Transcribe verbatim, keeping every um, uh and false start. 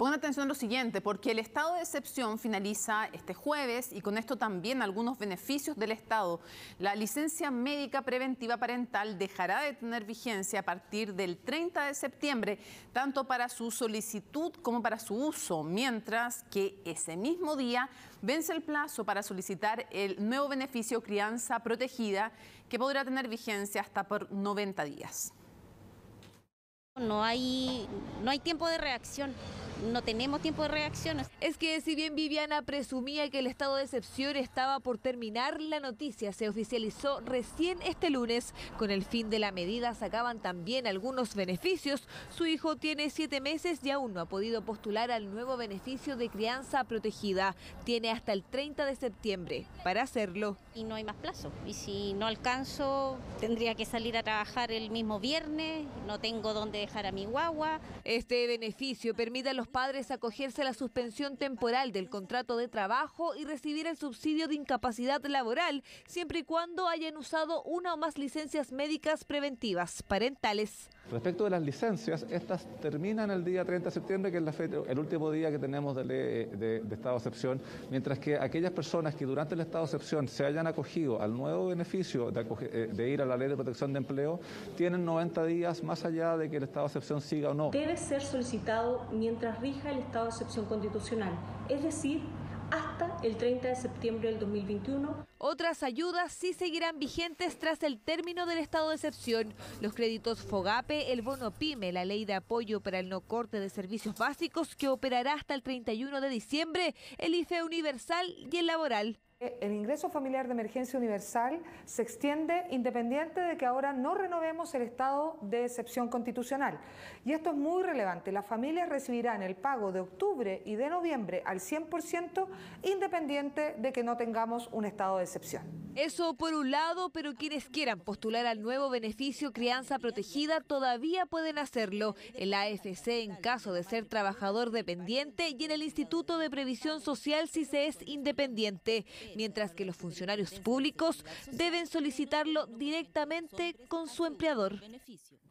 Pongan atención a lo siguiente, porque el estado de excepción finaliza este jueves y con esto también algunos beneficios del Estado. La licencia médica preventiva parental dejará de tener vigencia a partir del treinta de septiembre, tanto para su solicitud como para su uso, mientras que ese mismo día vence el plazo para solicitar el nuevo beneficio crianza protegida, que podrá tener vigencia hasta por noventa días. No hay, no hay tiempo de reacción, no tenemos tiempo de reacción. Es que si bien Viviana presumía que el estado de excepción estaba por terminar, la noticia se oficializó recién este lunes. Con el fin de la medida sacaban también algunos beneficios. Su hijo tiene siete meses y aún no ha podido postular al nuevo beneficio de crianza protegida. Tiene hasta el treinta de septiembre para hacerlo. Y no hay más plazo. Y si no alcanzo, tendría que salir a trabajar el mismo viernes, no tengo dónde dejar a mi guagua. Este beneficio permite a los padres acogerse a la suspensión temporal del contrato de trabajo y recibir el subsidio de incapacidad laboral, siempre y cuando hayan usado una o más licencias médicas preventivas parentales. Respecto de las licencias, estas terminan el día treinta de septiembre, que es la fecha, el último día que tenemos de, ley, de, de estado de excepción, mientras que aquellas personas que durante el estado de excepción se hayan acogido al nuevo beneficio de, acoge, de ir a la Ley de Protección de Empleo, tienen noventa días más allá de que el estado de excepción siga o no. Debe ser solicitado mientras rija el estado de excepción constitucional, es decir, hasta el treinta de septiembre del dos mil veintiuno. Otras ayudas sí seguirán vigentes tras el término del estado de excepción. Los créditos FOGAPE, el bono PYME, la ley de apoyo para el no corte de servicios básicos que operará hasta el treinta y uno de diciembre, el IFE universal y el laboral. El ingreso familiar de emergencia universal se extiende independiente de que ahora no renovemos el estado de excepción constitucional. Y esto es muy relevante. Las familias recibirán el pago de octubre y de noviembre al cien por ciento independiente de que no tengamos un estado de excepción. Eso por un lado, pero quienes quieran postular al nuevo beneficio crianza protegida todavía pueden hacerlo. El A F C en caso de ser trabajador dependiente y en el Instituto de Previsión Social si se es independiente. Mientras que los funcionarios públicos deben solicitarlo directamente con su empleador.